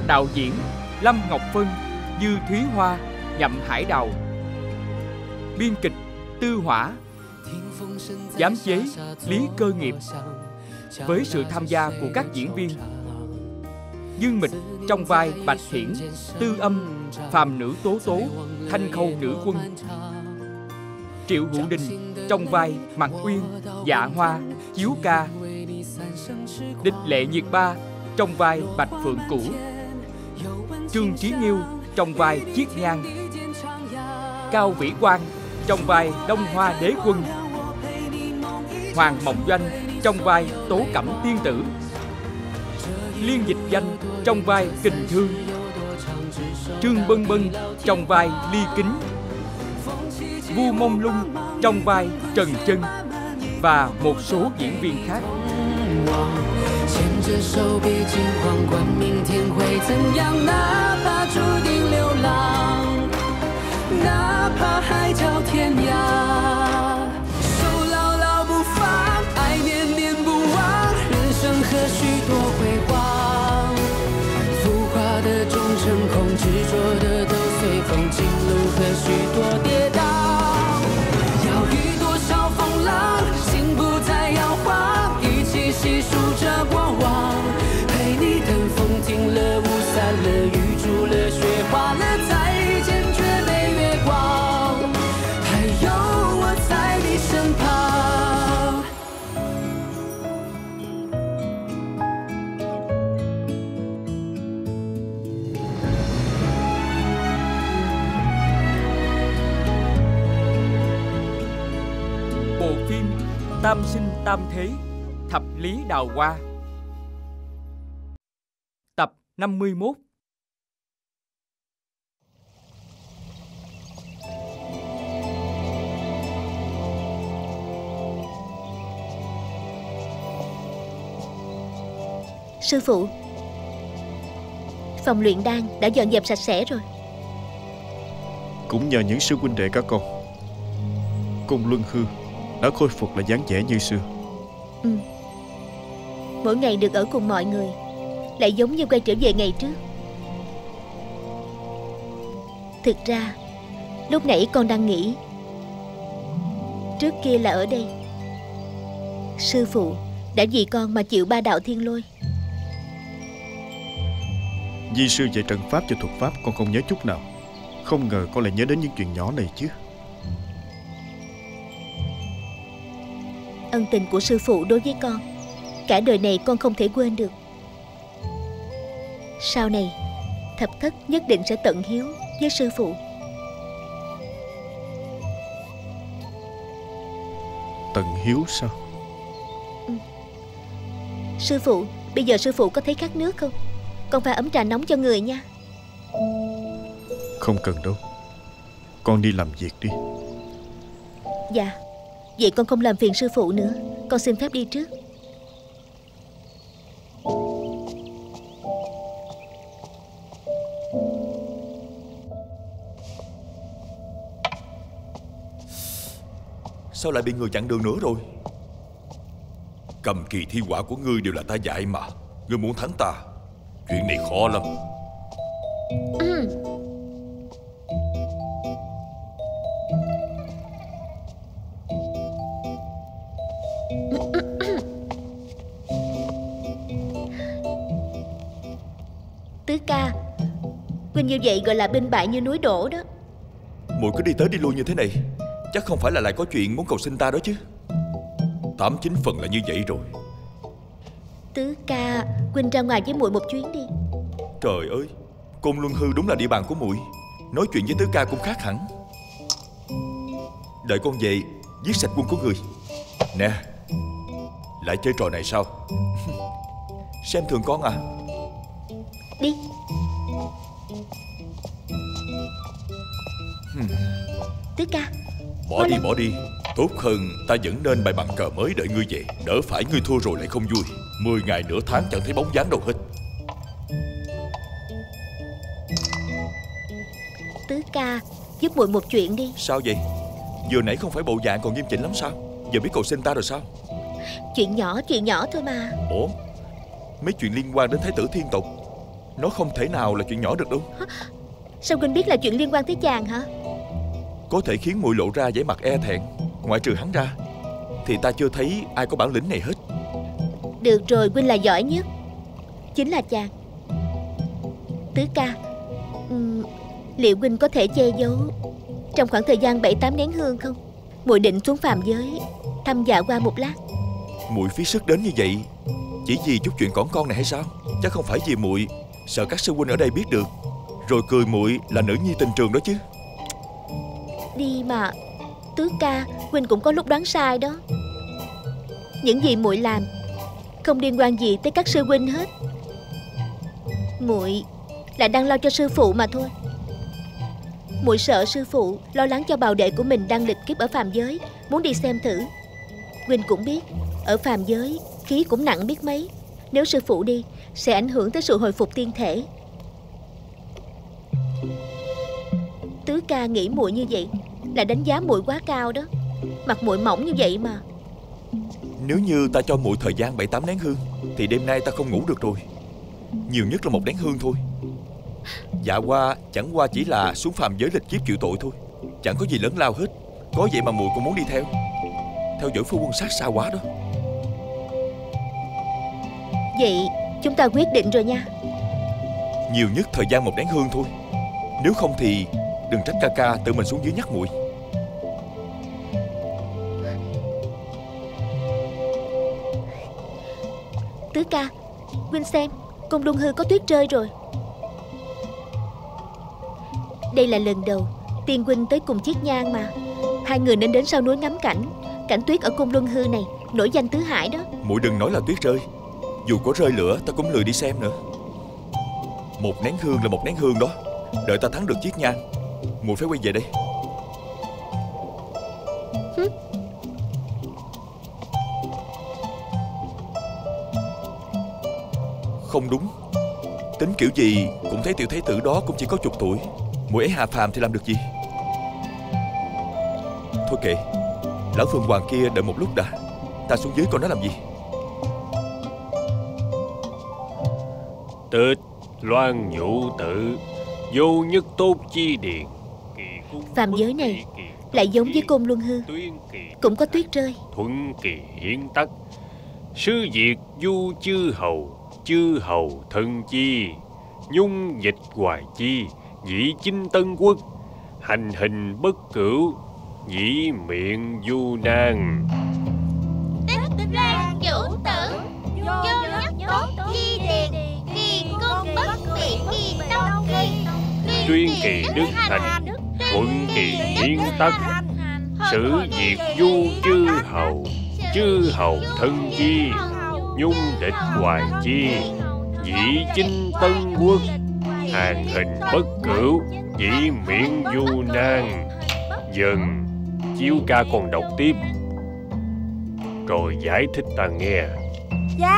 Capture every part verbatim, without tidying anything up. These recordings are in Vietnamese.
đạo diễn Lâm Ngọc Phân, Dư Thúy Hoa, Nhậm Hải Đào. Biên kịch Tư Hỏa. Giám chế Lý Cơ Nghiệp. Với sự tham gia của các diễn viên: Dương Mịch trong vai Bạch Hiển, Tư Âm, Phàm Nữ Tố Tố, Thanh Khâu Nữ Quân. Triệu Hữu Đình trong vai Mạc Uyên, Dạ Hoa, Chiếu Ca. Địch Lệ Nhiệt Ba trong vai Bạch Phượng Cửu. Trương Trí Nghiêu trong vai Chiết Nhan. Cao Vĩ Quang trong vai Đông Hoa Đế Quân. Hoàng Mộng Doanh trong vai Tố Cẩm Tiên Tử. Liên Dịch Danh trong vai Kình Thương. Trương Bân Bân trong vai Ly Kính. Vu Mông Lung trong vai Trần Chân và một số diễn viên khác. Bộ phim Tam Sinh Tam Thế, Thập Lý Đào Hoa. Tập năm mươi mốt. Sư phụ, phòng luyện đan đã dọn dẹp sạch sẽ rồi. Cũng nhờ những sư huynh đệ các con, Côn Luân Hư đã khôi phục lại dáng vẻ như xưa. Ừ. Mỗi ngày được ở cùng mọi người lại giống như quay trở về ngày trước. Thực ra lúc nãy con đang nghĩ, trước kia là ở đây sư phụ đã vì con mà chịu ba đạo thiên lôi. Di sư dạy trận pháp cho thuật pháp con không nhớ chút nào. Không ngờ con lại nhớ đến những chuyện nhỏ này chứ. Ân tình của sư phụ đối với con, cả đời này con không thể quên được. Sau này thập thất nhất định sẽ tận hiếu với sư phụ. Tận hiếu sao? Ừ. Sư phụ, bây giờ sư phụ có thấy khát nước không? Con pha ấm trà nóng cho người nha. Không cần đâu, con đi làm việc đi. Dạ, vậy con không làm phiền sư phụ nữa. Con xin phép đi trước. Sao lại bị người chặn đường nữa rồi? Cầm kỳ thi họa của ngươi đều là ta dạy mà. Ngươi muốn thắng ta, chuyện này khó lắm. Ừ. Tứ ca, huynh như vậy gọi là binh bại như núi đổ đó. Muội cứ đi tới đi lui như thế này, chắc không phải là lại có chuyện muốn cầu xin ta đó chứ? Tám chín phần là như vậy rồi. Tứ ca, huynh ra ngoài với muội một chuyến đi. Trời ơi, Côn Luân Hư đúng là địa bàn của muội. Nói chuyện với tứ ca cũng khác hẳn. Đợi con về giết sạch quân của người. Nè, lại chơi trò này sao? Xem thường con à? Đi. hmm. Tứ ca, Bỏ đi bỏ đi. Tốt hơn ta vẫn nên bày bàn cờ mới đợi ngươi về. Đỡ phải ngươi thua rồi lại không vui. Mười ngày nửa tháng chẳng thấy bóng dáng đâu hết. Tứ ca, giúp muội một chuyện đi. Sao vậy? Vừa nãy không phải bộ dạng còn nghiêm chỉnh lắm sao? Giờ biết cầu xin ta rồi sao? Chuyện nhỏ, chuyện nhỏ thôi mà. Ủa? Mấy chuyện liên quan đến Thái tử Thiên Tộc Nó không thể nào là chuyện nhỏ được đâu. Sao Huynh biết là chuyện liên quan tới chàng hả? Có thể khiến muội lộ ra vẻ mặt e thẹn. Ngoại trừ hắn ra thì ta chưa thấy ai có bản lĩnh này hết. Được rồi, Huynh là giỏi nhất. Chính là chàng. Tứ ca, uhm, liệu Huynh có thể che giấu trong khoảng thời gian bảy tám nén hương không? Muội định xuống phàm giới thăm dạ qua một lát. Muội phí sức đến như vậy chỉ vì chút chuyện cỏn con này hay sao? Chắc không phải vì muội sợ các sư huynh ở đây biết được rồi cười muội là nữ nhi tình trường đó chứ. Đi mà Tứ ca, Huynh cũng có lúc đoán sai đó. Những gì muội làm không liên quan gì tới các sư huynh hết. Muội là đang lo cho sư phụ mà thôi. Muội sợ sư phụ lo lắng cho bào đệ của mình đang lịch kiếp ở phàm giới, muốn đi xem thử. Huynh cũng biết, ở phàm giới khí cũng nặng biết mấy. Nếu sư phụ đi sẽ ảnh hưởng tới sự hồi phục tiên thể. Tứ ca nghĩ muội như vậy là đánh giá muội quá cao đó. Mặt muội mỏng như vậy mà. Nếu như ta cho muội thời gian bảy tám nén hương thì đêm nay ta không ngủ được rồi. Nhiều nhất là một nén hương thôi. Dạ qua chẳng qua chỉ là xuống phàm giới lịch kiếp chịu tội thôi, chẳng có gì lớn lao hết. Có vậy mà muội cũng muốn đi theo Theo dõi phu quân sát sao quá đó. Vậy chúng ta quyết định rồi nha. Nhiều nhất thời gian một nén hương thôi. Nếu không thì đừng trách ca ca tự mình xuống dưới nhắc muội. Tứ ca, Huynh xem, Côn Luân Hư có tuyết rơi rồi. Đây là lần đầu Tiên Huynh tới cùng Chiết Nhan mà. Hai người nên đến sau núi ngắm cảnh. Cảnh tuyết ở Côn Luân Hư này nổi danh tứ hải đó. Muội đừng nói là tuyết rơi. Dù có rơi lửa ta cũng lười đi xem nữa. Một nén hương là một nén hương đó. Đợi ta thắng được Chiết Nhan, muội phải quay về đây. Hứ. Không đúng. Tính kiểu gì cũng thấy tiểu thái tử đó cũng chỉ có chục tuổi. Muội ấy hạ phàm thì làm được gì. Thôi kệ, lão Phượng Hoàng kia đợi một lúc đã. Ta xuống dưới coi nó làm gì. Tịch Loan Nhũ Tự, vô nhất tốt chi điền. Phàm giới này lại giống với Côn Luân Hư, cũng có tuyết rơi. Thuận kỳ hiển tắc, sư diệt du chư hầu, chư hầu thân chi, nhung dịch hoài chi, dĩ chinh tân quốc, hành hình bất cửu, dĩ miệng du nan. Tịch Loan Nhũ Tự, vô nhất tốt chi điền, kỳ cung bất bị kỳ đông kỳ, Tuyên kỳ đức thành, thuận kỳ hiển tắc, sử diệt du chư hầu, chư hầu thân chi, nhung địch hoài chi, dĩ chinh tân quốc, hàng hình bất cửu, dĩ miễn du nan. Dần chiếu ca còn đọc tiếp rồi giải thích ta nghe. Dạ.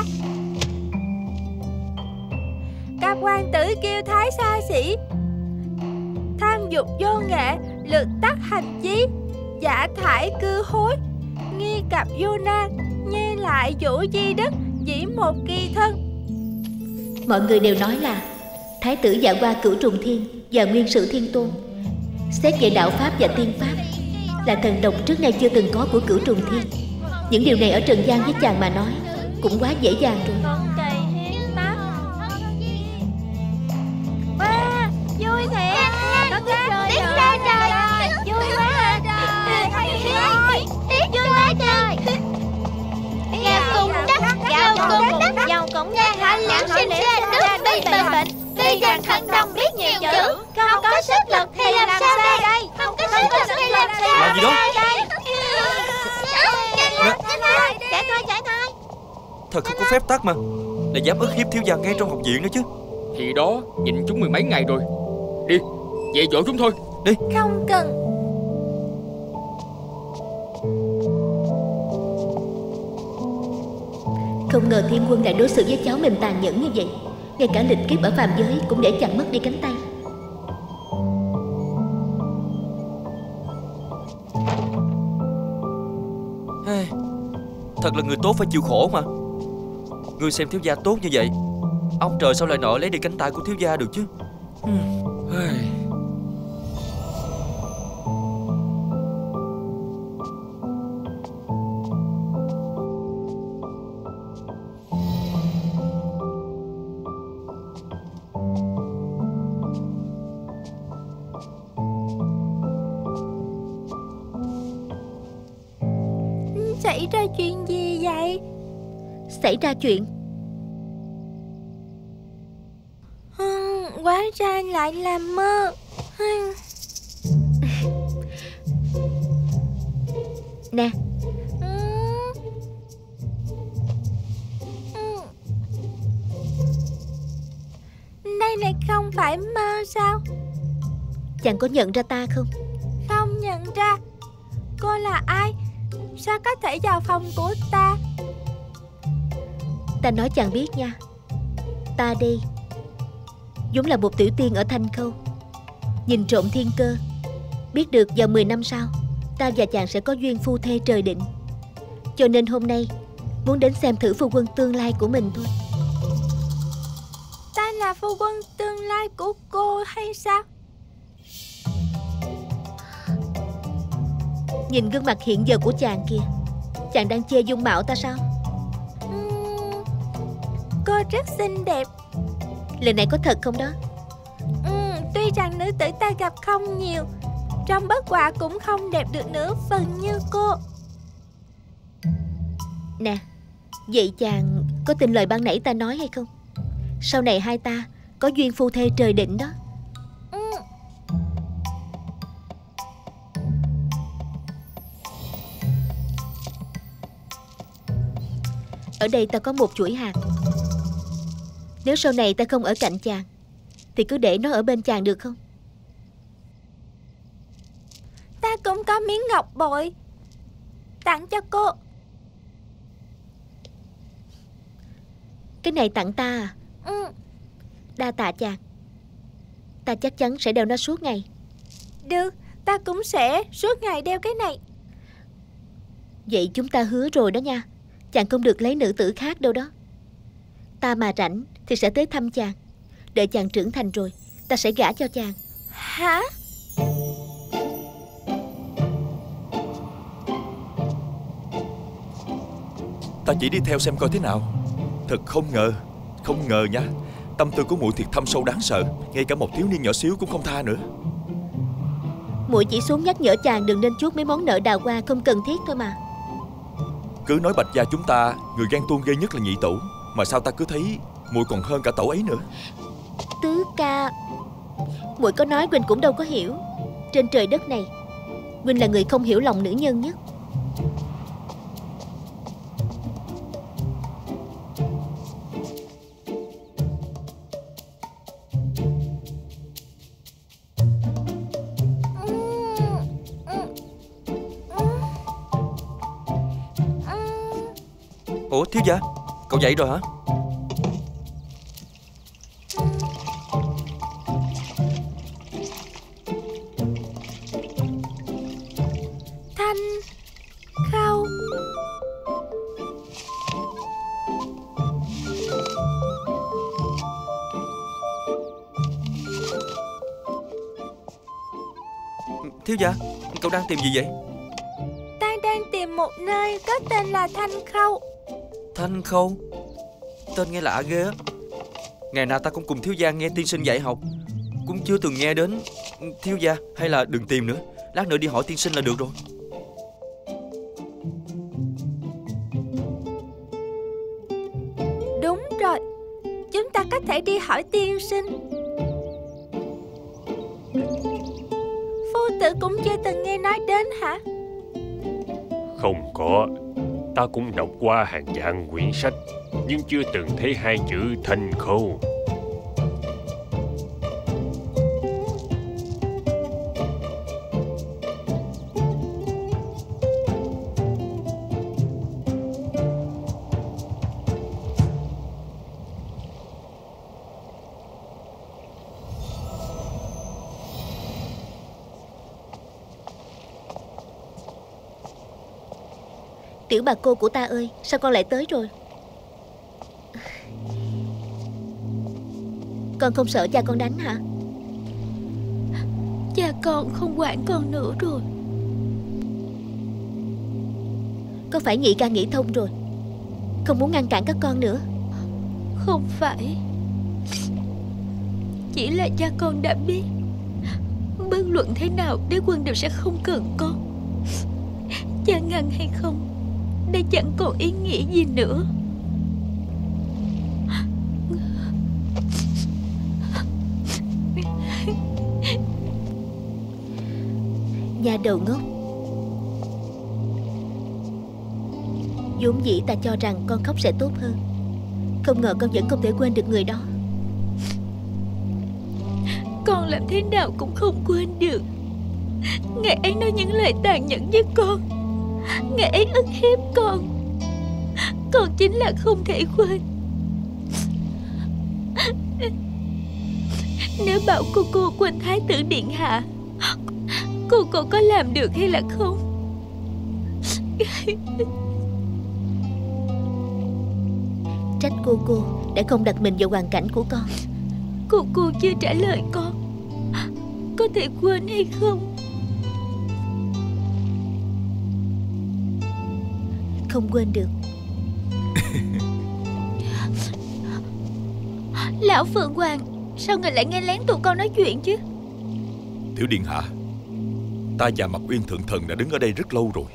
Các quan tử kêu thái xa xỉ, tham dục vô nghệ, lực tắc hành chí, giả thải cư hối, nghi cặp vô nan, nhi lại vũ di đức, dĩ một kỳ thân. Mọi người đều nói là Thái tử Dạ Qua Cửu Trùng Thiên và Nguyên Sử Thiên Tôn xét về đạo pháp và tiên pháp là thần đồng trước nay chưa từng có của Cửu Trùng Thiên. Những điều này ở trần gian với chàng mà nói cũng quá dễ dàng rồi. Con kỳ hiến tắc. Wow, vui thiệt. Có tuyết rơi Tuyết rơi trời, vui quá trời. vui quá trời. Gà cùng đắc, gào cùng đắc, giàu cũng nghe hạ liễu sinh ra nước bi bình bệnh. Tuy rằng thần đồng biết nhiều chữ, không có sức lực thì làm sao đây? Không có sức lực thì làm sao? Làm gì đó? Chạy thôi, chạy thôi. Thật không có phép tắc mà, lại dám ức hiếp thiếu gia ngay trong học viện nữa chứ. Thì đó, nhịn chúng mười mấy ngày rồi. Đi, về dỗ chúng thôi. Đi. Không cần. Không ngờ Thiên Quân lại đối xử với cháu mình tàn nhẫn như vậy. Ngay cả lịch kiếp ở phàm giới cũng để chàng mất đi cánh tay. Hey, thật là người tốt phải chịu khổ mà. Ngươi xem thiếu gia tốt như vậy, Ông trời sao lại nỡ lấy đi cánh tay của thiếu gia được chứ? Xảy ra chuyện gì vậy? Xảy ra chuyện? Ừ, hóa ra lại là mơ. Ừ. Nè. Ừ. Ừ. Đây này không phải mơ sao? Chàng có nhận ra ta không? Không nhận ra. Cô là ai? Sao có thể vào phòng của ta? Ta nói chàng biết nha. Ta đi vốn là một tiểu tiên ở Thanh Khâu, nhìn trộm thiên cơ, biết được vào mười năm sau ta và chàng sẽ có duyên phu thê trời định. Cho nên hôm nay muốn đến xem thử phu quân tương lai của mình thôi. Ta là phu quân tương lai của cô hay sao? Nhìn gương mặt hiện giờ của chàng kìa. Chàng đang chê dung mạo ta sao? uhm, Cô rất xinh đẹp. Lời này có thật không đó? uhm, Tuy rằng nữ tử ta gặp không nhiều, trong bất họa cũng không đẹp được nửa phần như cô. Nè, vậy chàng có tin lời ban nãy ta nói hay không? Sau này hai ta có duyên phu thê trời định đó. uhm. Ở đây ta có một chuỗi hạt. Nếu sau này ta không ở cạnh chàng thì cứ để nó ở bên chàng được không? Ta cũng có miếng ngọc bội, tặng cho cô. Cái này tặng ta à? ừ. Đa tạ chàng. Ta chắc chắn sẽ đeo nó suốt ngày. Được, ta cũng sẽ suốt ngày đeo cái này. Vậy chúng ta hứa rồi đó nha. Chàng không được lấy nữ tử khác đâu đó. Ta mà rảnh thì sẽ tới thăm chàng. Đợi chàng trưởng thành rồi ta sẽ gả cho chàng. Hả? Ta chỉ đi theo xem coi thế nào. Thật không ngờ, không ngờ nha. Tâm tư của muội thiệt thâm sâu đáng sợ. Ngay cả một thiếu niên nhỏ xíu cũng không tha nữa. Muội chỉ xuống nhắc nhở chàng đừng nên chuốt mấy món nợ đào hoa không cần thiết thôi mà. Cứ nói Bạch gia chúng ta người ghen tuông ghê nhất là nhị tẩu, mà sao ta cứ thấy muội còn hơn cả tẩu ấy nữa. Tứ ca, muội có nói Quỳnh cũng đâu có hiểu. Trên trời đất này Quỳnh là người không hiểu lòng nữ nhân nhất. Ủa thiếu gia, cậu dậy rồi hả? Thanh Khâu. Thiếu gia, cậu đang tìm gì vậy? Ta đang tìm một nơi có tên là Thanh Khâu. Thanh Khâu? Tên nghe lạ ghê á. Ngày nào ta cũng cùng thiếu gia nghe tiên sinh dạy học, cũng chưa từng nghe đến. Thiếu gia, hay là đừng tìm nữa, lát nữa đi hỏi tiên sinh là được rồi. Đúng rồi, chúng ta có thể đi hỏi tiên sinh. Phu tử cũng chưa từng nghe nói đến hả? Không có. Ta cũng đọc qua hàng vạn quyển sách, nhưng chưa từng thấy hai chữ Thanh Khâu. Tiểu bà cô của ta ơi, sao con lại tới rồi? Con không sợ cha con đánh hả? Cha con không quản con nữa rồi. Có phải nhị ca nghĩ thông rồi, không muốn ngăn cản các con nữa? Không phải, chỉ là cha con đã biết bất luận thế nào đế quân đều sẽ không cần con. Cha ngăn hay không đã chẳng còn ý nghĩa gì nữa. Nhà đầu ngốc. Vốn dĩ ta cho rằng con khóc sẽ tốt hơn, không ngờ con vẫn không thể quên được người đó. Con làm thế nào cũng không quên được. Ngày ấy nói những lời tàn nhẫn với con, ngày ấy ức hiếp con, con chính là không thể quên. Nếu bảo cô cô quên Thái tử điện hạ, cô cô có làm được hay là không? Trách cô cô đã không đặt mình vào hoàn cảnh của con. Cô cô chưa trả lời con, có thể quên hay không? Không quên được. Lão Phượng Hoàng, sao người lại nghe lén tụi con nói chuyện chứ? Tiểu điện hạ, ta và Mạc Uyên thượng thần đã đứng ở đây rất lâu rồi.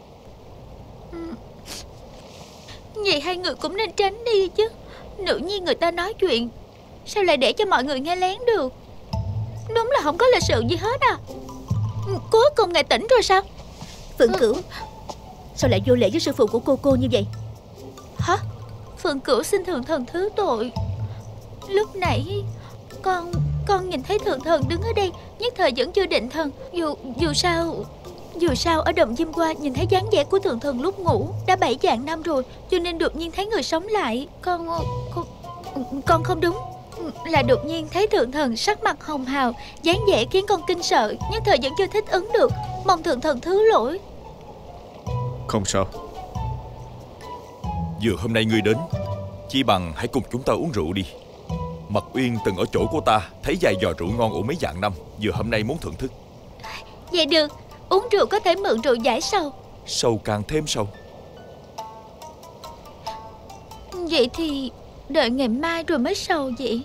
Vậy hai người cũng nên tránh đi chứ. Nữ nhi người ta nói chuyện, sao lại để cho mọi người nghe lén được? Đúng là không có lịch sự gì hết à. Cuối cùng ngài tỉnh rồi sao? Phượng Cửu, sao lại vô lễ với sư phụ của cô cô như vậy? Hả? Phượng Cửu xin thượng thần thứ tội. Lúc nãy Con Con nhìn thấy thượng thần đứng ở đây, nhất thời vẫn chưa định thần. Dù dù sao Dù sao ở động Diêm Qua nhìn thấy dáng vẻ của thượng thần lúc ngủ đã bảy vạn năm rồi, cho nên đột nhiên thấy người sống lại. Con Con, con không đúng, là đột nhiên thấy thượng thần sắc mặt hồng hào, dáng vẻ khiến con kinh sợ, nhất thời vẫn chưa thích ứng được. Mong thượng thần thứ lỗi. Không sao. Vừa hôm nay ngươi đến, chi bằng hãy cùng chúng ta uống rượu đi. Mạc Uyên từng ở chỗ của ta thấy vài giò rượu ngon ủ mấy vạn năm, vừa hôm nay muốn thưởng thức. Vậy được, uống rượu có thể mượn rượu giải sầu. Sầu càng thêm sầu. Vậy thì đợi ngày mai rồi mới sầu vậy.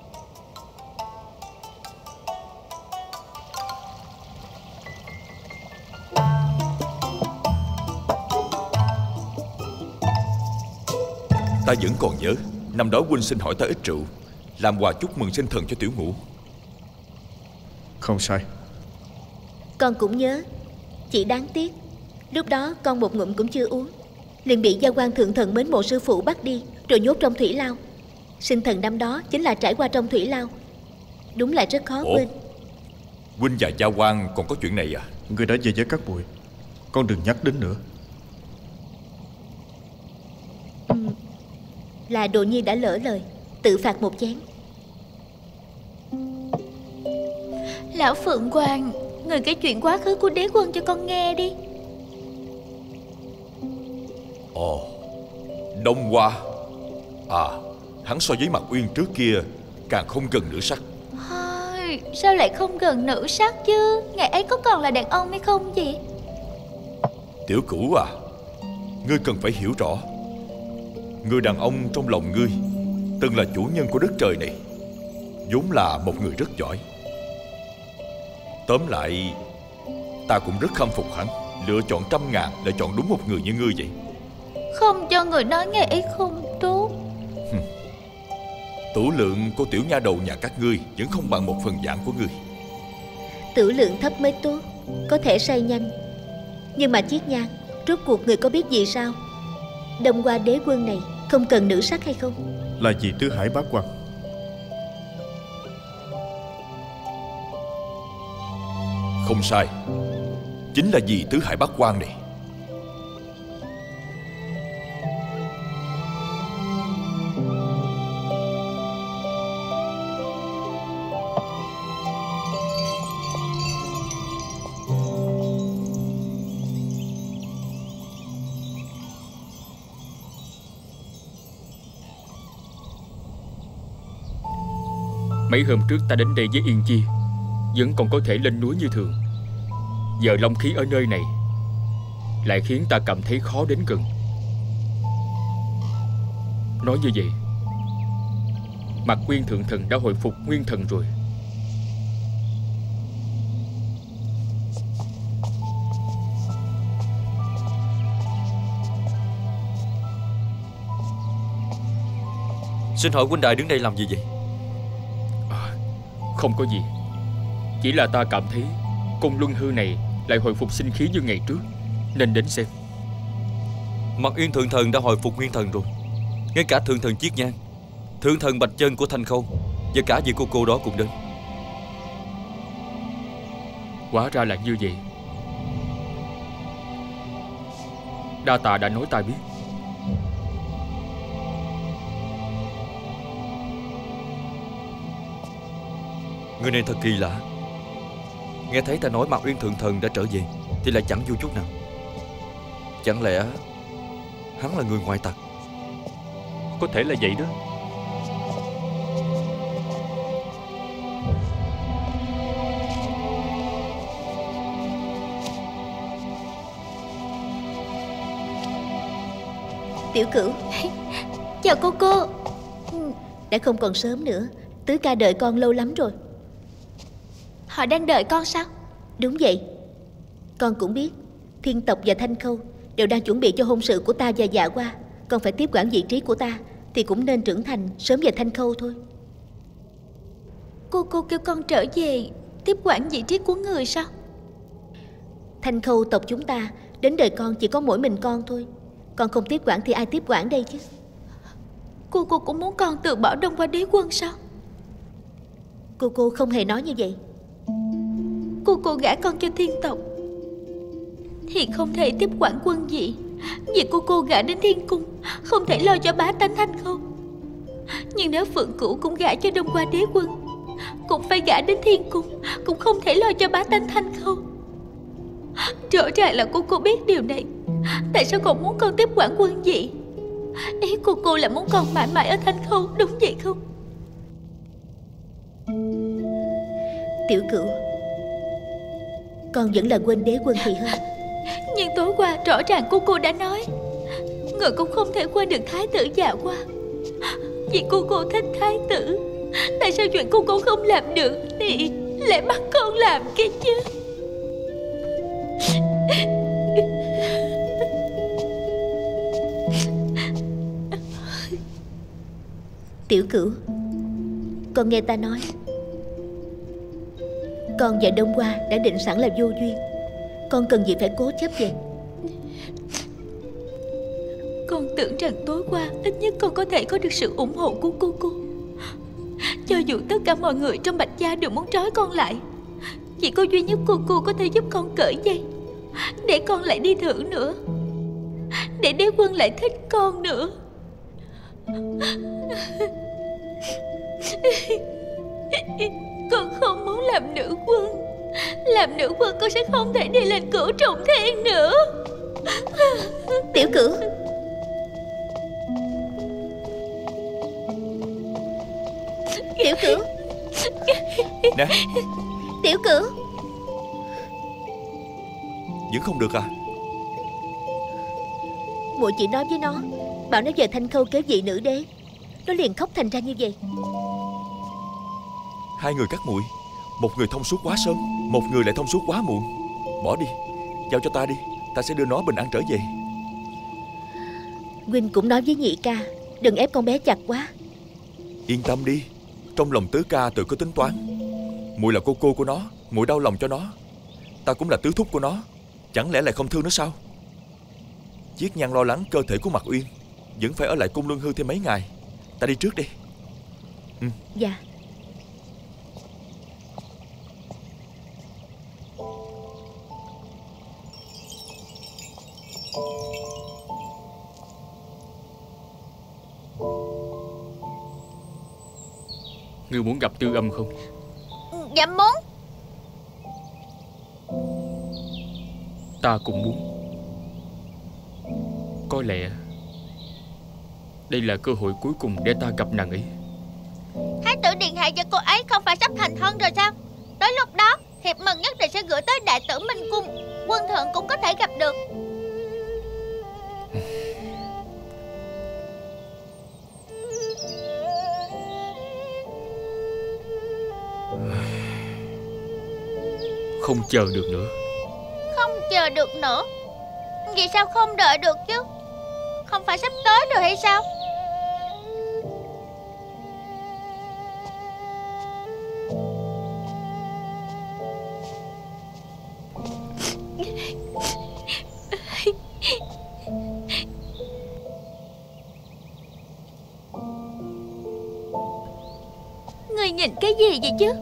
Ta vẫn còn nhớ, năm đó huynh xin hỏi ta ít rượu, làm quà chúc mừng sinh thần cho Tiểu Ngũ. Không sai. Con cũng nhớ. Chỉ đáng tiếc lúc đó con một ngụm cũng chưa uống, liền bị gia quan thượng thần mến mộ sư phụ bắt đi, rồi nhốt trong thủy lao. Sinh thần năm đó chính là trải qua trong thủy lao. Đúng là rất khó Ủa? quên. Huynh và Gia Quan còn có chuyện này à? Người đã về với các bụi, con đừng nhắc đến nữa. ừ, Là Đồ Nhi đã lỡ lời, tự phạt một chén. Lão Phượng Hoàng, người kể chuyện quá khứ của đế quân cho con nghe đi. Ồ, Đông Hoa. À, hắn so với Mạc Uyên trước kia càng không gần nữ sắc. Thôi, sao lại không gần nữ sắc chứ? Ngày ấy có còn là đàn ông hay không vậy? Tiểu Cửu à, ngươi cần phải hiểu rõ, người đàn ông trong lòng ngươi từng là chủ nhân của đất trời này, vốn là một người rất giỏi. Tóm lại, ta cũng rất khâm phục hắn, lựa chọn trăm ngàn lại chọn đúng một người như ngươi vậy. Không cho người nói ngày ấy không tốt. Tửu lượng của tiểu nha đầu nhà các ngươi vẫn không bằng một phần vạn của ngươi. Tử lượng thấp mới tốt, có thể say nhanh. Nhưng mà Chiết Nhan, rốt cuộc người có biết gì sao? Đông Hoa đế quân này không cần nữ sắc hay không? Là vì tứ hải bá quan. Không sai, chính là vì tứ hải bát quan này. Mấy hôm trước ta đến đây với Yên Chi, vẫn còn có thể lên núi như thường. Giờ long khí ở nơi này lại khiến ta cảm thấy khó đến gần. Nói như vậy, Mạc Nguyên Thượng Thần đã hồi phục nguyên thần rồi. Xin hỏi huynh đài đứng đây làm gì vậy? À, không có gì. Chỉ là ta cảm thấy cung luân hư này lại hồi phục sinh khí như ngày trước, nên đến xem. Mạc Nguyên Thượng Thần đã hồi phục nguyên thần rồi. Ngay cả Thượng Thần Chiết Nhan, Thượng Thần Bạch Chân của Thanh Khâu và cả vị cô cô đó cũng đến. Hóa ra là như vậy. Đa tạ đã nói ta biết. Người này thật kỳ lạ. Nghe thấy ta nói Mạc Nguyên Thượng Thần đã trở về thì lại chẳng vui chút nào. Chẳng lẽ hắn là người ngoại tặc? Có thể là vậy đó. Tiểu Cửu. Chào cô cô. Đã không còn sớm nữa, Tứ ca đợi con lâu lắm rồi. Họ đang đợi con sao? Đúng vậy. Con cũng biết Thiên Tộc và Thanh Khâu đều đang chuẩn bị cho hôn sự của ta và Dạ Hoa. Con phải tiếp quản vị trí của ta thì cũng nên trưởng thành sớm về Thanh Khâu thôi. Cô cô kêu con trở về tiếp quản vị trí của người sao? Thanh Khâu tộc chúng ta đến đời con chỉ có mỗi mình con thôi. Con không tiếp quản thì ai tiếp quản đây chứ? Cô cô cũng muốn con từ bỏ Đông Hoa Đế Quân sao? Cô cô không hề nói như vậy. Cô cô gả con cho Thiên Tộc thì không thể tiếp quản quân vị. Vì cô cô gả đến Thiên Cung không thể lo cho bá tánh Thanh Khâu. Nhưng nếu Phượng Cửu cũng gả cho Đông Hoa Đế Quân, cũng phải gả đến Thiên Cung, cũng không thể lo cho bá tánh Thanh Khâu. Rõ ràng là cô cô biết điều này. Tại sao còn muốn con tiếp quản quân vị? Ý cô cô là muốn con mãi mãi ở Thanh Khâu, đúng vậy không? Tiểu Cửu, con vẫn là quên Đế Quân thì hơn. Nhưng tối qua rõ ràng cô cô đã nói người cũng không thể quên được Thái tử Dạ Hoa. Vì cô cô thích Thái tử, tại sao chuyện cô cô không làm được thì lại bắt con làm kia chứ? Tiểu Cửu, con nghe ta nói, con và Đông Hoa đã định sẵn là vô duyên. Con cần gì phải cố chấp vậy? Con tưởng rằng tối qua ít nhất con có thể có được sự ủng hộ của cô cô. Cho dù tất cả mọi người trong Bạch Gia đều muốn trói con lại, chỉ có duy nhất cô cô có thể giúp con cởi dây, để con lại đi thử nữa, để Đế Quân lại thích con nữa. Con không muốn làm nữ quân. Làm nữ quân con sẽ không thể đi lên Cửu Trọng Thiên nữa. Tiểu Cửu, Tiểu Cửu, Nè, Tiểu Cửu. vẫn không được à? Muội chỉ nói với nó, bảo nó về Thanh Khâu kế vị nữ đế. Nó liền khóc thành ra như vậy. Hai người các muội, một người thông suốt quá sớm, một người lại thông suốt quá muộn. Bỏ đi, giao cho ta đi, ta sẽ đưa nó bình an trở về. Huynh cũng nói với nhị ca, đừng ép con bé chặt quá. Yên tâm đi, trong lòng Tứ ca tự có tính toán. Muội là cô cô của nó, muội đau lòng cho nó. Ta cũng là tứ thúc của nó, chẳng lẽ lại không thương nó sao? Chiết Nhan lo lắng cơ thể của Mạc Uyên, vẫn phải ở lại cung Luân Hư thêm mấy ngày. Ta đi trước đi. Ừ. Dạ. Ngươi muốn gặp Tư Âm không? Dạ muốn. Ta cũng muốn. Có lẽ đây là cơ hội cuối cùng để ta gặp nàng ấy. Thái tử điện hạ và cô ấy không phải sắp thành thân rồi sao? Tới lúc đó Hiệp Mừng nhất định sẽ gửi tới Đại Tử Minh Cung. Quân thượng cũng có thể gặp được. Không chờ được nữa. Không chờ được nữa? Vì sao không đợi được chứ? Không phải sắp tới rồi hay sao? Người nhìn cái gì vậy chứ?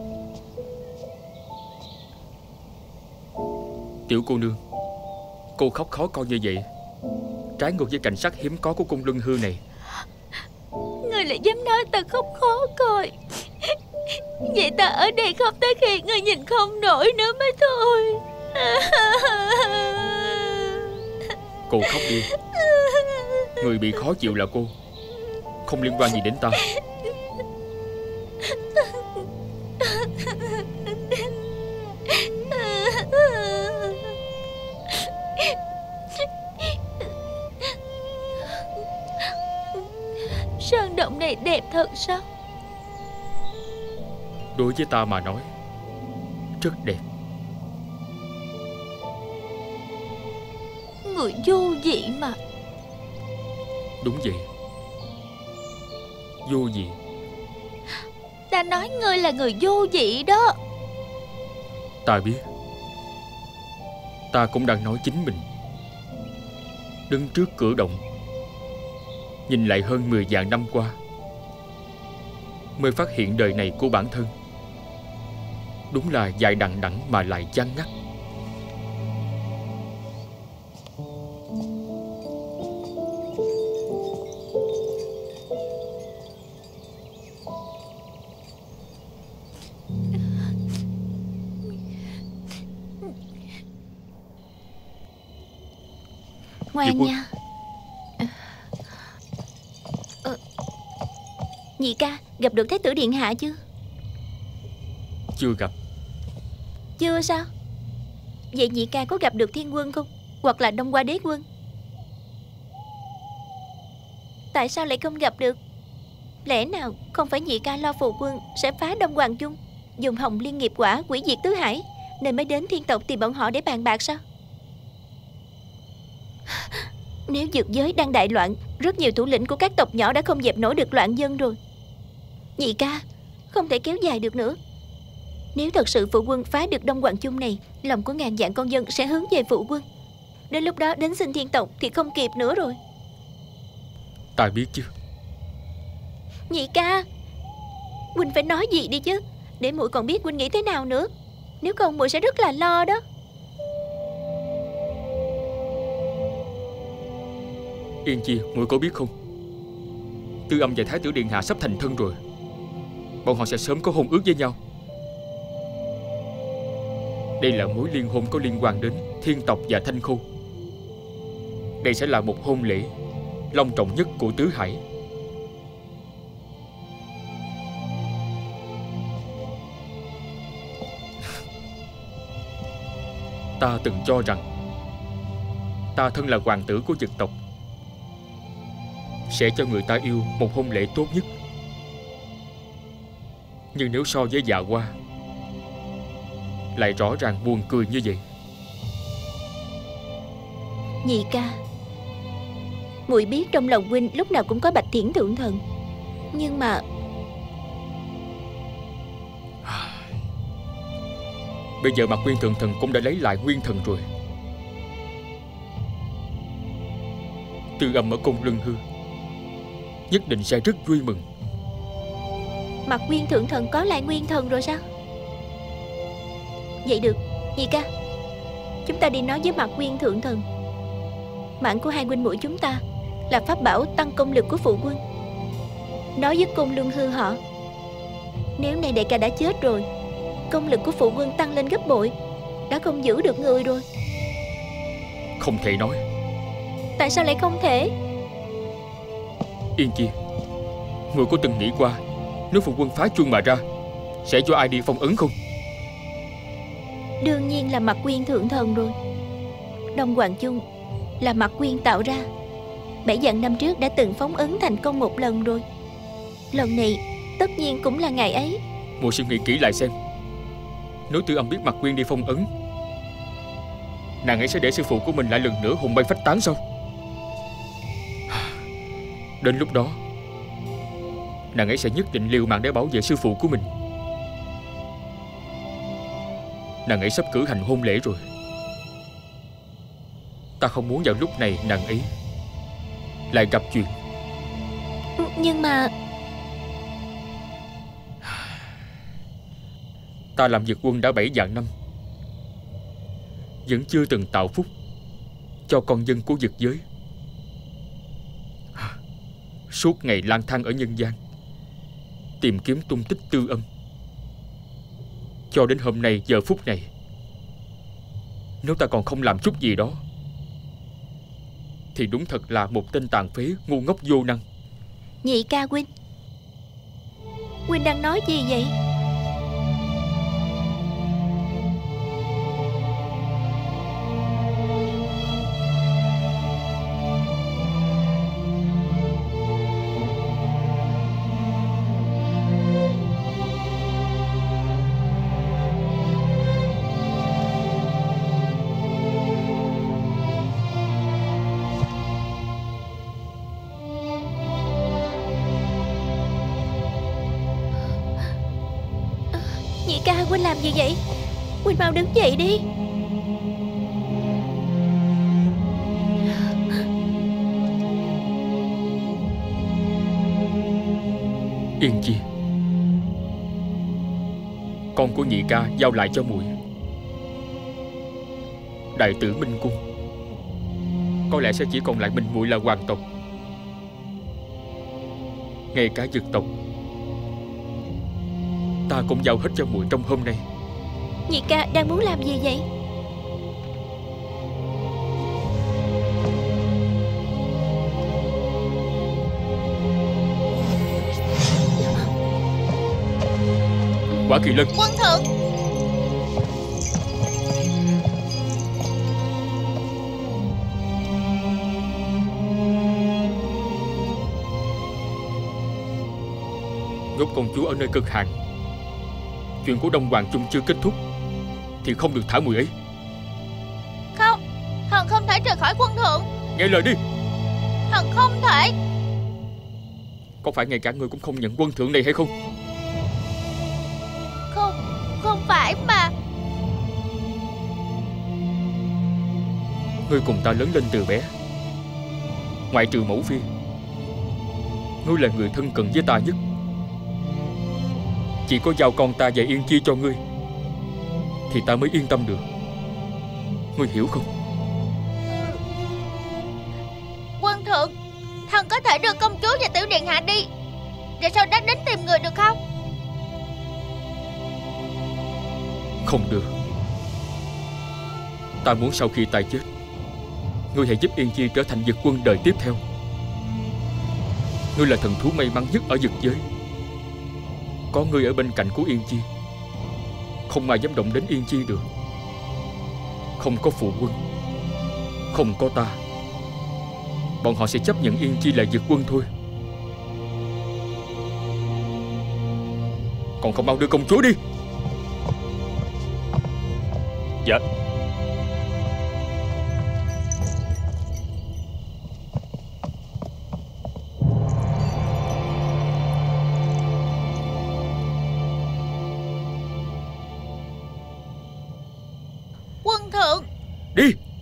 Tiểu cô nương, cô khóc khó coi như vậy, trái ngược với cảnh sắc hiếm có của cung Luân Hư này. Người lại dám nói ta khóc khó coi. Vậy ta ở đây khóc tới khi người nhìn không nổi nữa mới thôi. Cô khóc đi. Người bị khó chịu là cô, không liên quan gì đến ta. Sơn động này đẹp thật sao? Đối với ta mà nói, rất đẹp. Người vô vị mà. Đúng vậy, vô vị. Ta nói ngươi là người vô vị đó. Ta biết. Ta cũng đang nói chính mình. Đứng trước cửa động, nhìn lại hơn mười vạn năm qua, mới phát hiện đời này của bản thân đúng là dài đằng đẵng mà lại chán ngắt. Ngoan nha. ờ, Nhị ca, gặp được Thái tử điện hạ chưa? Chưa gặp. Chưa sao? Vậy nhị ca có gặp được Thiên Quân không? Hoặc là Đông Hoa Đế Quân? Tại sao lại không gặp được? Lẽ nào không phải nhị ca lo phụ quân sẽ phá Đông Hoàng Trung, dùng Hồng Liên nghiệp quả hủy diệt tứ hải, nên mới đến thiên tộc tìm bọn họ để bàn bạc sao? Nếu dược giới đang đại loạn, rất nhiều thủ lĩnh của các tộc nhỏ đã không dẹp nổi được loạn dân rồi. Nhị ca, không thể kéo dài được nữa. Nếu thật sự phụ quân phá được Đông Hoàng Trung này, lòng của ngàn vạn con dân sẽ hướng về phụ quân. Đến lúc đó đến xin thiên tộc thì không kịp nữa rồi. Ta biết chứ. Nhị ca, huynh phải nói gì đi chứ, để muội còn biết huynh nghĩ thế nào nữa. Nếu không muội sẽ rất là lo đó. Yên Chi, muội có biết không, Tư Âm và Thái tử điện hạ sắp thành thân rồi. Bọn họ sẽ sớm có hôn ước với nhau. Đây là mối liên hôn có liên quan đến thiên tộc và Thanh Khâu. Đây sẽ là một hôn lễ long trọng nhất của tứ hải. Ta từng cho rằng ta thân là hoàng tử của dực tộc, sẽ cho người ta yêu một hôn lễ tốt nhất. Nhưng nếu so với Dạ Hoa, lại rõ ràng buồn cười như vậy. Nhị ca, muội biết trong lòng huynh lúc nào cũng có Bạch Thiển thượng thần, nhưng mà bây giờ Mạc Nguyên thượng thần cũng đã lấy lại nguyên thần rồi. Tư Âm ở cung Luân Hư nhất định sẽ rất vui mừng. Mạc Nguyên thượng thần có lại nguyên thần rồi sao? Vậy được, nhị ca, chúng ta đi nói với Mạc Nguyên thượng thần. Mạng của hai huynh muội chúng ta là pháp bảo tăng công lực của phụ quân. Nói với cung Luân Hư họ, nếu này đại ca đã chết rồi, công lực của phụ quân tăng lên gấp bội, đã không giữ được người rồi. Không thể nói. Tại sao lại không thể? Yên Chi, người có từng nghĩ qua Nếu phụ quân phá chuông mà ra, sẽ cho ai đi phong ấn không? Đương nhiên là Mạc Quyên thượng thần rồi. Đông Hoàng Chung là Mạc Quyên tạo ra. Bảy vạn năm trước đã từng phóng ấn thành công một lần rồi. Lần này tất nhiên cũng là ngày ấy. Muội suy nghĩ kỹ lại xem. Nếu Tư Âm biết Mạc Quyên đi phong ấn, nàng ấy sẽ để sư phụ của mình lại lần nữa hồn bay phách tán sao? Đến lúc đó, nàng ấy sẽ nhất định liều mạng để bảo vệ sư phụ của mình. Nàng ấy sắp cử hành hôn lễ rồi. Ta không muốn vào lúc này nàng ấy lại gặp chuyện. Nhưng mà ta làm Dực Quân đã bảy vạn năm, vẫn chưa từng tạo phúc cho con dân của Dực giới. Suốt ngày lang thang ở nhân gian, tìm kiếm tung tích Tư Âm. Cho đến hôm nay, giờ phút này, nếu ta còn không làm chút gì đó thì đúng thật là một tên tàn phế, ngu ngốc vô năng. Nhị ca huynh, huynh đang nói gì vậy? Nhị ca, huynh làm gì vậy? Huynh mau đứng dậy đi. Yên Chi, con của nhị ca giao lại cho muội. Đại tử Minh Cung có lẽ sẽ chỉ còn lại mình muội là hoàng tộc. Ngay cả Dực tộc ta cũng giao hết cho muội trong hôm nay. Nhị ca đang muốn làm gì vậy? Quả Kỳ Lân. Quân thượng. Ngốc công chúa ở nơi cực hạn, chuyện của Đông Hoàng Chung chưa kết thúc thì không được thả muội ấy. Không, thần không thể rời khỏi quân thượng. Nghe lời đi. Thần không thể. Có phải ngay cả ngươi cũng không nhận quân thượng này hay không? Không, không phải mà. Ngươi cùng ta lớn lên từ bé, ngoại trừ mẫu phi, ngươi là người thân cận với ta nhất. Chỉ có giao con ta và Yên Chi cho ngươi thì ta mới yên tâm được. Ngươi hiểu không? Quân thượng, thần có thể đưa công chúa và tiểu điện hạ đi, rồi sau đó đến tìm người được không? Không được. Ta muốn sau khi ta chết, ngươi hãy giúp Yên Chi trở thành Dực Quân đời tiếp theo. Ngươi là thần thú may mắn nhất ở Dực giới. Có ngươi ở bên cạnh của Yên Chi, không ai dám động đến Yên Chi được. Không có phụ quân, không có ta, bọn họ sẽ chấp nhận Yên Chi là Dực Quân thôi. Còn không mau đưa công chúa đi. Dạ. Quân thượng. Đi.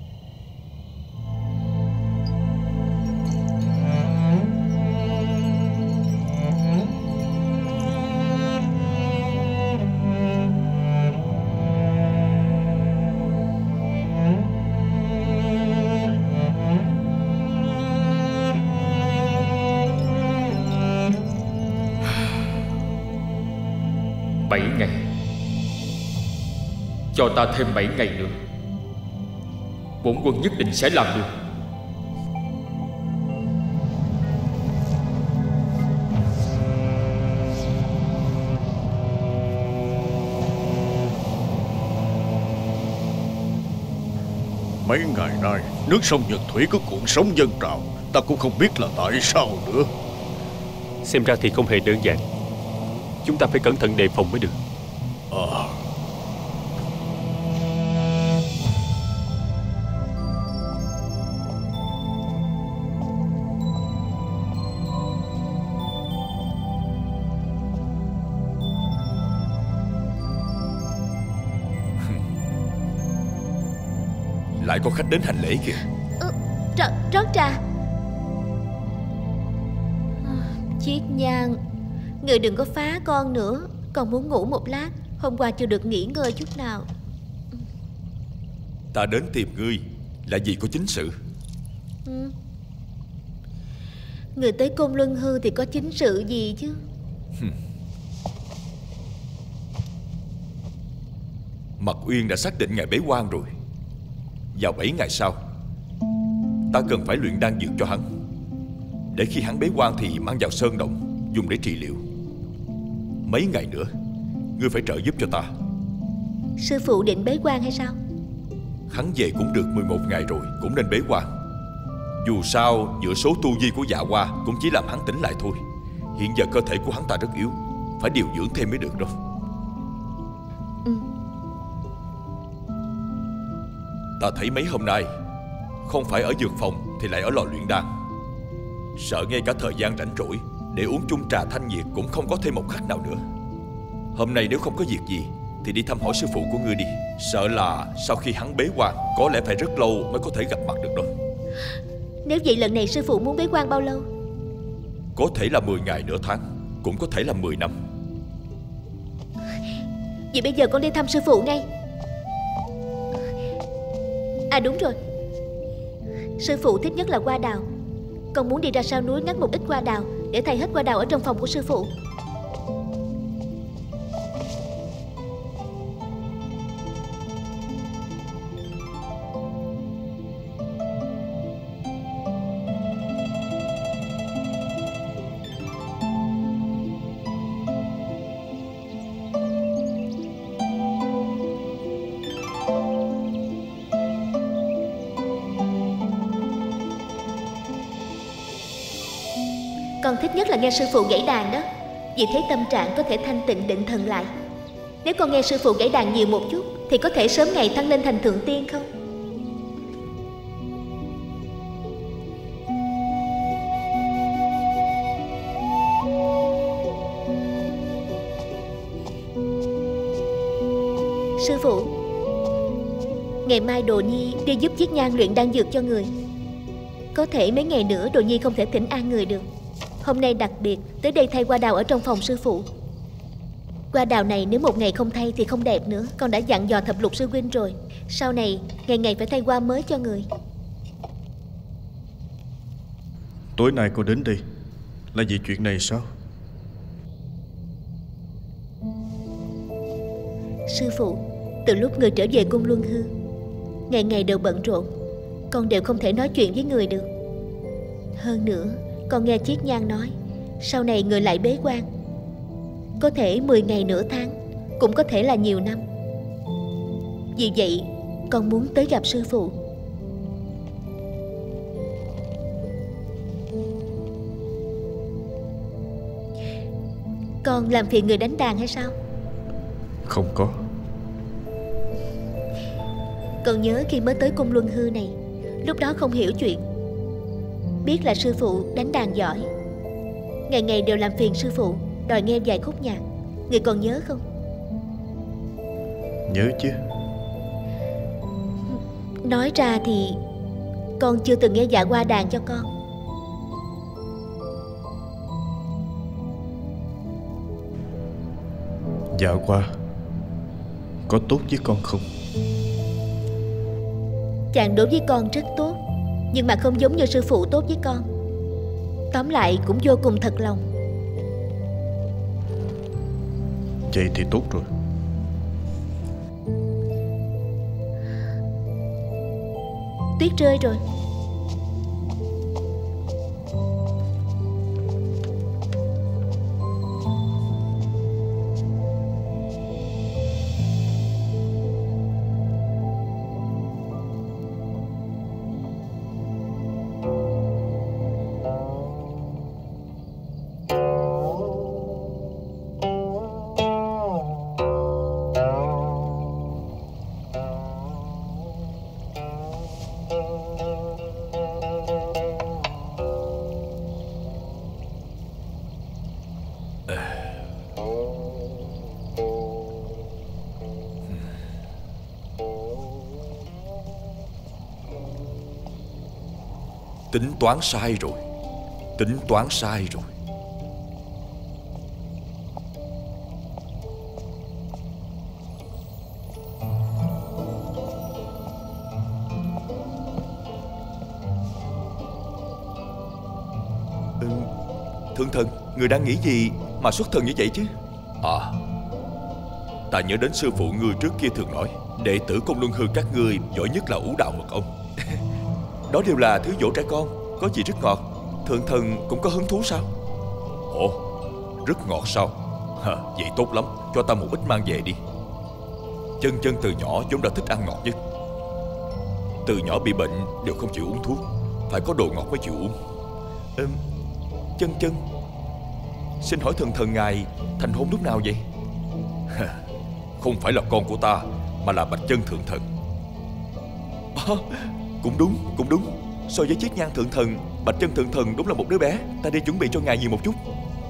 Bảy ngày. Cho ta thêm bảy ngày nữa, bổn quân nhất định sẽ làm được. mấy ngày nay nước sông Nhật Thủy có cuộn sóng dâng trào. Ta cũng không biết là tại sao nữa. Xem ra thì không hề đơn giản. Chúng ta phải cẩn thận đề phòng mới được. À. Lại có khách đến hành lễ kìa. ừ, Rót, rót trà. Chiết Nhan, người đừng có phá con nữa. Con muốn ngủ một lát. Hôm qua chưa được nghỉ ngơi chút nào. Ta đến tìm ngươi là vì có chính sự. ừ. Người tới Côn Luân Hư thì có chính sự gì chứ? Mật Uyên đã xác định ngày bế quan rồi. Vào bảy ngày sau, ta cần phải luyện đan dược cho hắn, để khi hắn bế quan thì mang vào sơn động dùng để trị liệu. Mấy ngày nữa ngươi phải trợ giúp cho ta. Sư phụ định bế quan hay sao? Hắn về cũng được mười một ngày rồi, cũng nên bế quan. Dù sao giữa số tu vi của Dạ Hoa cũng chỉ làm hắn tỉnh lại thôi. Hiện giờ cơ thể của hắn ta rất yếu, phải điều dưỡng thêm mới được đâu. Ừ. Ta thấy mấy hôm nay không phải ở dược phòng thì lại ở lò luyện đan. Sợ ngay cả thời gian rảnh rỗi để uống chung trà thanh nhiệt cũng không có thêm một khắc nào nữa. Hôm nay nếu không có việc gì thì đi thăm hỏi sư phụ của ngươi đi. Sợ là sau khi hắn bế quan có lẽ phải rất lâu mới có thể gặp mặt được đâu. Nếu vậy lần này sư phụ muốn bế quan bao lâu? Có thể là mười ngày nửa tháng, cũng có thể là mười năm. Vậy bây giờ con đi thăm sư phụ ngay. À đúng rồi, sư phụ thích nhất là hoa đào. Con muốn đi ra sau núi ngắt một ít hoa đào để thay hết hoa đào ở trong phòng của sư phụ. Con thích nhất là nghe sư phụ gãy đàn đó. Vì thế tâm trạng có thể thanh tịnh định thần lại. Nếu con nghe sư phụ gãy đàn nhiều một chút thì có thể sớm ngày thăng lên thành thượng tiên không? Sư phụ, ngày mai Đồ Nhi đi giúp Chiết Nhan luyện đan dược cho người. Có thể mấy ngày nữa Đồ Nhi không thể thỉnh an người được. Hôm nay đặc biệt tới đây thay hoa đào ở trong phòng sư phụ. Hoa đào này nếu một ngày không thay thì không đẹp nữa. Con đã dặn dò Thập Lục sư huynh rồi. Sau này ngày ngày phải thay hoa mới cho người. Tối nay cô đến đây là vì chuyện này sao? Sư phụ, từ lúc người trở về Cung Luân Hư, ngày ngày đều bận rộn, con đều không thể nói chuyện với người được. Hơn nữa con nghe Chiết Nhan nói sau này người lại bế quan. Có thể mười ngày nửa tháng, cũng có thể là nhiều năm. Vì vậy con muốn tới gặp sư phụ. Con làm phiền người đánh đàn hay sao? Không có. Con nhớ khi mới tới Cung Luân Hư này, lúc đó không hiểu chuyện, biết là sư phụ đánh đàn giỏi, ngày ngày đều làm phiền sư phụ đòi nghe vài khúc nhạc. Người còn nhớ không? Nhớ chứ. Nói ra thì con chưa từng nghe Dạ Hoa đàn cho con. Dạ Hoa có tốt với con không? Chàng đối với con rất tốt, nhưng mà không giống như sư phụ tốt với con. Tóm lại cũng vô cùng thật lòng. Vậy thì tốt rồi. Tuyết rơi rồi. Tính toán sai rồi. Tính toán sai rồi. ừ, Thượng thần, người đang nghĩ gì mà xuất thần như vậy chứ? À, ta nhớ đến sư phụ ngươi trước kia thường nói, đệ tử Côn Luân Hư các ngươi giỏi nhất là ủ đạo mật ong. Đó đều là thứ dỗ trẻ con, có gì rất ngọt. Thượng thần cũng có hứng thú sao? Ồ, rất ngọt sao? Hả, vậy tốt lắm, cho ta một ít mang về đi. Chân chân từ nhỏ vốn đã thích ăn ngọt nhất. Từ nhỏ bị bệnh đều không chịu uống thuốc, phải có đồ ngọt mới chịu uống. ừ, Chân chân, xin hỏi thần thần ngài thành hôn lúc nào vậy? Không phải là con của ta, mà là Bạch Chân thượng thần. À, cũng đúng, cũng đúng. So với chiếc nhang thượng thần, Bạch Chân thượng thần đúng là một đứa bé. Ta đi chuẩn bị cho ngài nhiều một chút.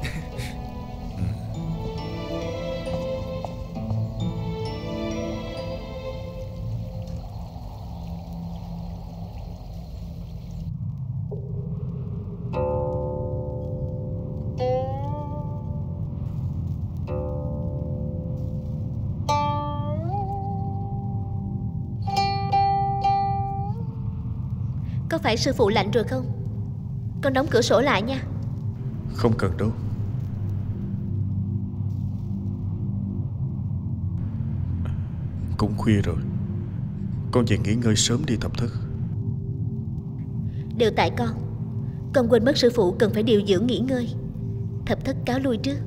Có phải sư phụ lạnh rồi không? Con đóng cửa sổ lại nha. Không cần đâu. Cũng khuya rồi, con về nghỉ ngơi sớm đi thập thất. Đều tại con. Con quên mất sư phụ cần phải điều dưỡng nghỉ ngơi. Thập thất cáo lui trước.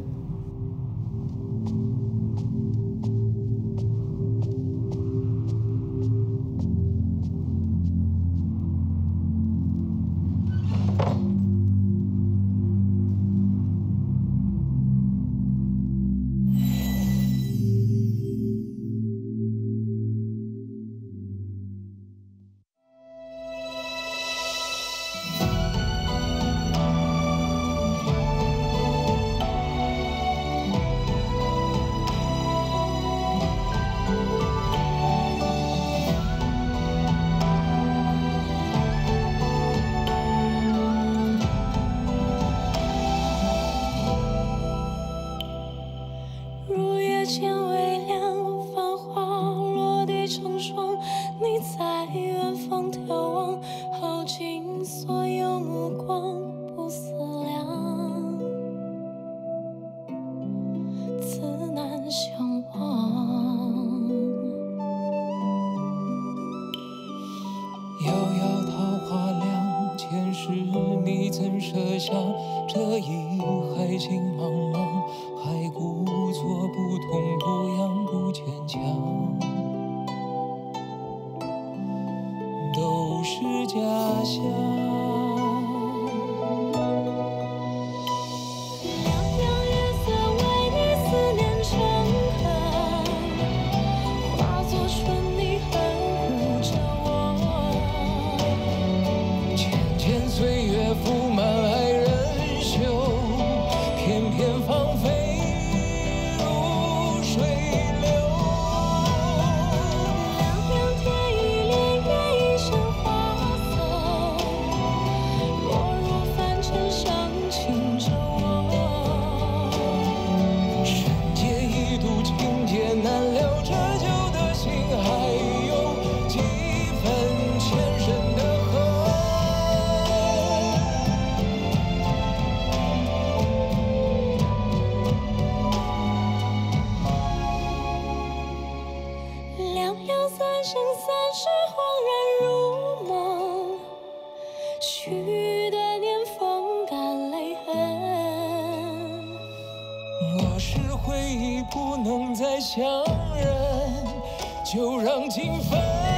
不能再相认，就让情分